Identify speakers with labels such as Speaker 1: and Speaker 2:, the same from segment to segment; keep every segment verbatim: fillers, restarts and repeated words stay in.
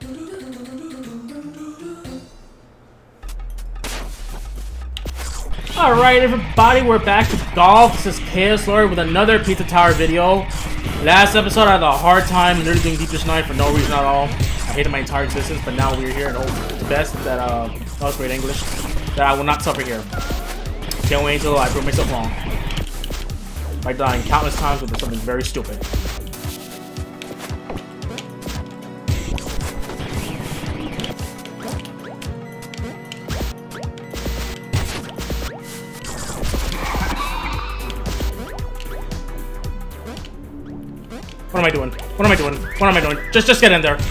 Speaker 1: Alright everybody, we're back to golf. This is Chaos Lord with another Pizza Tower video. Last episode I had a hard time literally doing Deep Dish Night for no reason at all. I hated my entire existence, but now we're here and hope the best that uh that was great English. That I will not suffer here. Can't wait until I prove myself wrong. By dying countless times with something very stupid. What am I doing? What am I doing? What am I doing? Just just get in there.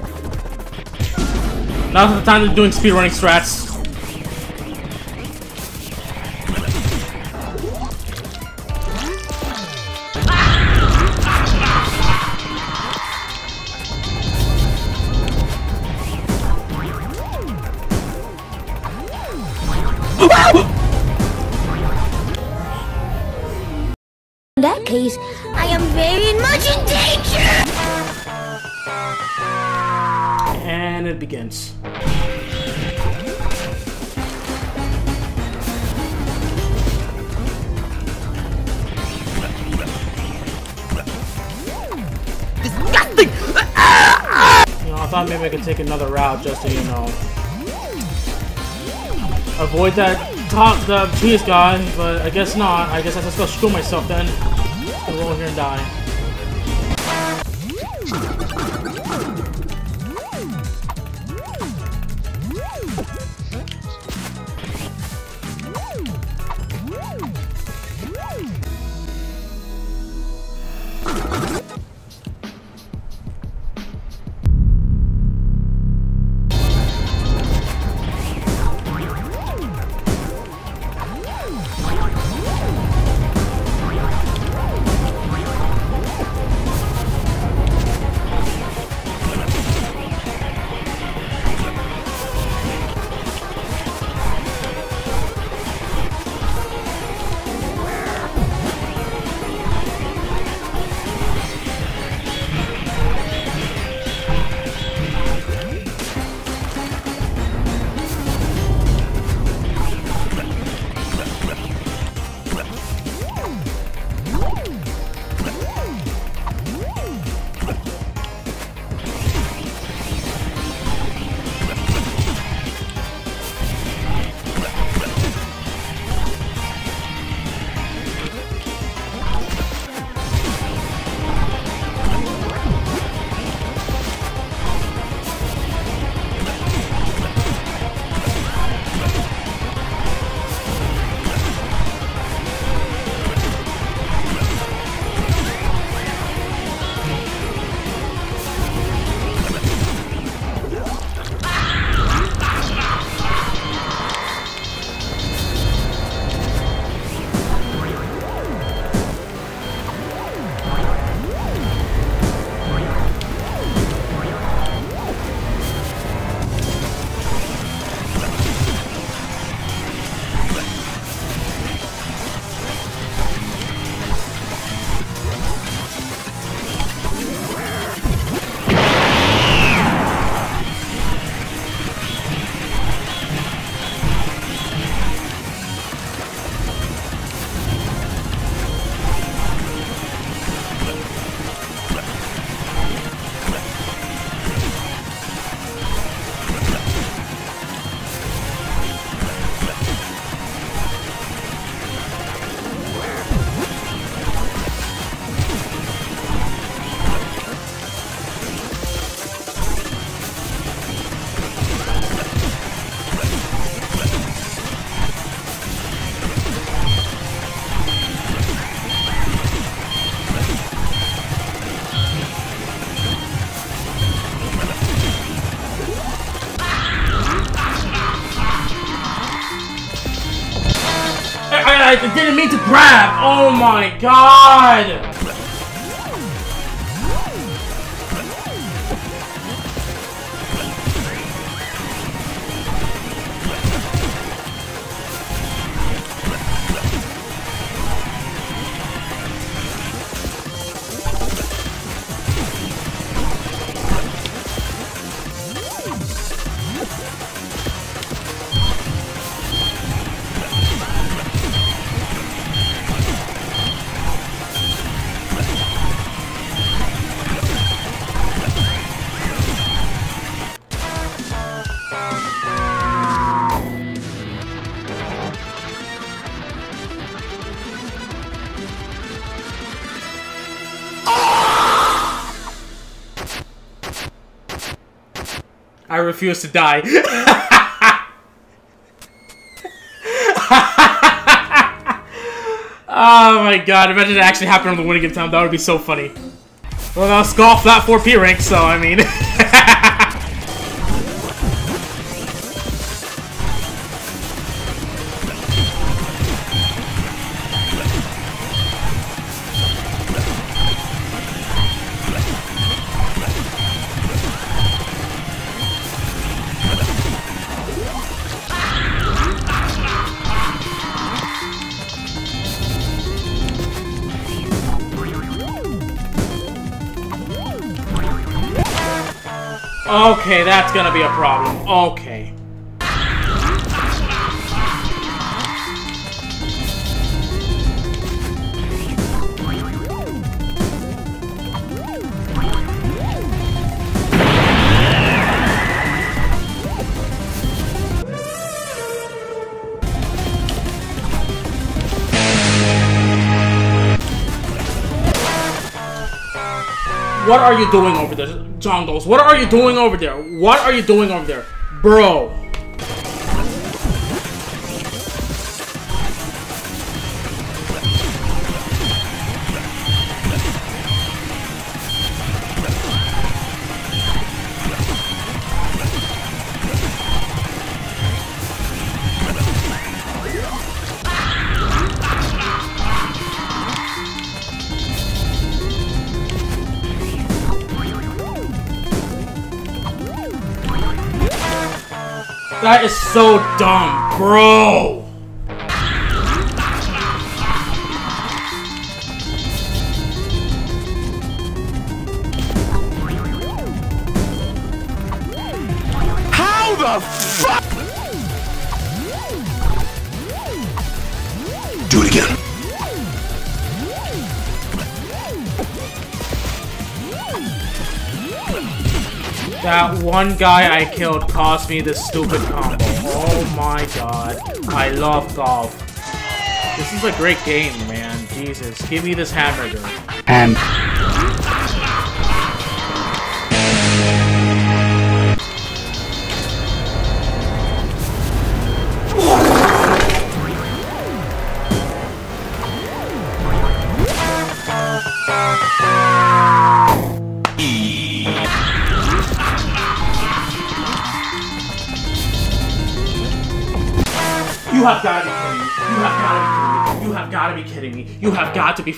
Speaker 1: Now's the time to doing speedrunning strats.
Speaker 2: In that case, I am very much in danger!
Speaker 1: And it begins.
Speaker 2: Disgusting!
Speaker 1: You know, I thought maybe I could take another route just to, you know, avoid that top the cheese guy, but I guess not. I guess I just go screw myself then. I'll roll here and die. I didn't mean to grab! Oh my god! I refuse to die. Oh my god, imagine it actually happened on the winning game time. That would be so funny. Well, now Skull flat four P rank, so I mean. Okay, that's gonna be a problem. Okay. What are you doing over there, Jongles? What are you doing over there? What are you doing over there? Bro. That is so dumb, bro!
Speaker 3: How the fuck? Do it again.
Speaker 1: That one guy I killed cost me this stupid combo. Oh my god. I love golf. This is a great game, man. Jesus. Give me this hamburger.
Speaker 3: And...
Speaker 1: You have got to be kidding me. You have got to be kidding me. You have got to be kidding me. You have got to be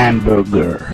Speaker 4: hamburger.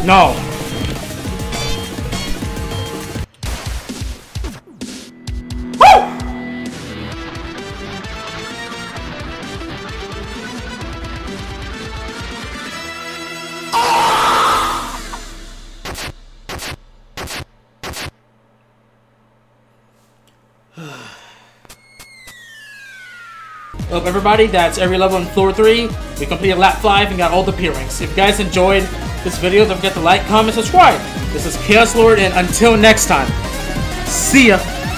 Speaker 1: No. Up everybody, that's every level in floor three. We completed lap five and got all the P ranks. If you guys enjoyed this video, don't forget to like, comment, subscribe. This is Chaos Lord, and until next time, see ya.